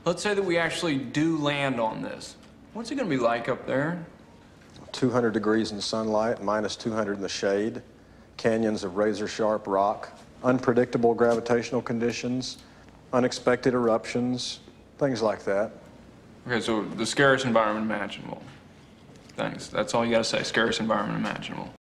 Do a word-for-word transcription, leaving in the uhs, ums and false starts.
Let's say that we actually do land on this. What's it gonna be like up there? two hundred degrees in sunlight, minus two hundred in the shade, canyons of razor-sharp rock, unpredictable gravitational conditions, unexpected eruptions, things like that. Okay, so the scariest environment imaginable. Thanks. That's all you gotta say, scariest environment imaginable.